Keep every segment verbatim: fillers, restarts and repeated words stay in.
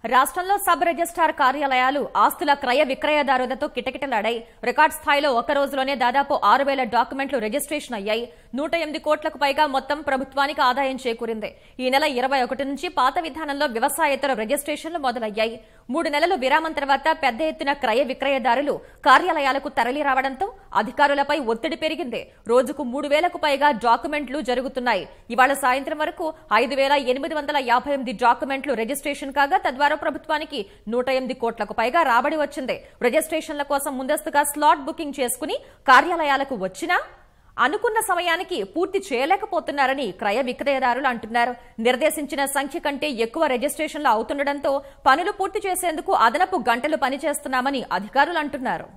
రాష్ట్రంలో sub registrar కార్యాలయాలు ఆస్తుల క్రయ విక్రయదారులతో కిటకిటలాడాయి. రికార్డ్ స్థాయిలో ఒక రోజులోనే దాదాపు ఆరు వేల డాక్యుమెంట్లు రిజిస్ట్రేషన్ అయ్యాయి. నూట ఎనిమిది కోట్లకు పైగా మొత్తం ప్రభుత్వానికి ఆదాయం చేకూరింది. ఈ నెల ఇరవై ఒకటి నుంచి పాత విధానంలో వ్యవసాయేతర రిజిస్ట్రేషన్లు మొదలయ్యాయి. మూడు నెలలు విరామం తర్వాత పెద్ద ఎత్తున క్రయ విక్రయదారులు కార్యాలయాలకు తరలి రావడంతో అధికారులపై ఒత్తిడి పెరిగింది. రోజుకు మూడు వేలకు పైగా డాక్యుమెంట్లు జరుగుతున్నాయి. ఇవాళ సాయంత్రం వరకు ఐదు వేల ఎనిమిది వందల యాభై ఎనిమిది డాక్యుమెంట్లు రిజిస్ట్రేషన్ కాగా తద్వారా ప్రభుత్వానికి నూట ఎనిమిది కోట్లకు పైగా రాబడి వచ్చింది. రిజిస్ట్రేషన్ల కోసం ముందస్తుగా స్లాట్ బుకింగ్ చేసుకుని కార్యాలయాలకు వచ్చినా అనుకున్న సమయానికి పూర్తి చేయలేకపోతున్నారని క్రయ విక్రయదారులు అంటున్నారు. నిర్దేశించిన సంఖ్య కంటే ఎక్కువ రిజిస్ట్రేషన్లు అవుతుండటంతో పనులు పూర్తి చేసేందుకు అదనపు గంటలు పనిచేస్తున్నామని అధికారులు అంటున్నారు.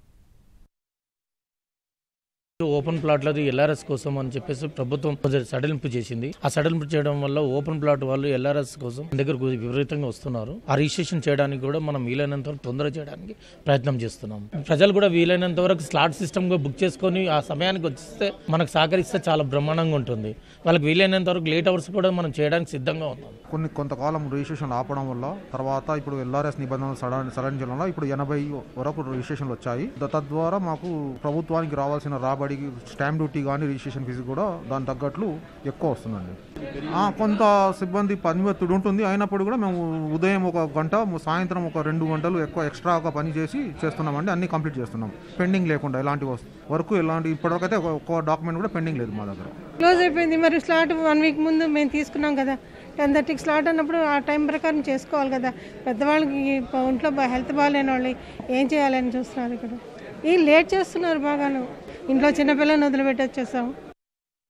ఓపెన్ ప్లాట్లది ఎల్ఆర్ఎస్ కోసం అని చెప్పేసి ప్రభుత్వం సడలింపు చేసింది. ఆ సడలింపు చేయడం వల్ల ఓపెన్ ప్లాట్ వాళ్ళు ఎల్ఆర్ఎస్ కోసం దగ్గర విపరీతంగా వస్తున్నారు. ఆ రిజిస్ట్రేషన్ చేయడానికి కూడా మనం వీలైనంత వరకు తొందర చేయడానికి ప్రయత్నం చేస్తున్నాం. ప్రజలు కూడా వీలైనంత వరకు స్లాట్ సిస్టమ్ గా బుక్ చేసుకొని ఆ సమయానికి వచ్చిస్తే మనకు సహకరిస్తే చాలా బ్రహ్మాండంగా ఉంటుంది. వాళ్ళకి వీలైనంత వరకు లేట్ అవర్స్ కూడా మనం చేయడానికి సిద్ధంగా ఉన్నాం. కొన్ని కొంతకాలం రిజిస్ట్రేషన్ ఆపడం వల్ల తర్వాత ఇప్పుడు ఎల్ఆర్ఎస్ నిబంధనలు సడలించడం వల్ల ఇప్పుడు ఎనభై వరకు రిజిస్ట్రేషన్లు వచ్చాయి. తద్వారా మాకు ప్రభుత్వానికి రావాల్సిన రాబడి స్టాంప్ డ్యూటీ కానీ రిజిస్ట్రేషన్ ఫీజు కూడా దాని తగ్గట్లు ఎక్కువ వస్తుందండి. కొంత సిబ్బంది పని ఒత్తిడి ఉంటుంది. అయినప్పుడు కూడా మేము ఉదయం ఒక గంట సాయంత్రం ఒక రెండు గంటలు ఎక్కువ ఎక్స్ట్రాగా పని చేసి చేస్తున్నామండి. అన్ని కంప్లీట్ చేస్తున్నాం పెండింగ్ లేకుండా. ఎలాంటి వర్క్ ఎలాంటి ఇప్పటివరకైతే ఒక్క డాక్యుమెంట్ కూడా పెండింగ్ లేదు మా దగ్గర. క్లోజ్ అయిపోయింది. మరి స్లాట్ వన్ వీక్ ముందు మేము తీసుకున్నాం కదా, టెన్ థర్టీకి స్లాట్ అన్నప్పుడు ఆ టైం ప్రకారం చేసుకోవాలి కదా. పెద్దవాళ్ళకి ఒంట్లో హెల్త్ బాగాలేని వాళ్ళు ఏం చేయాలని చూస్తున్నారు. ఇక్కడ ఈ లేట్ చేస్తున్నారు బాగాను. ఇంట్లో చిన్నపిల్లల్ని వదిలిపెట్టి వచ్చేసాము.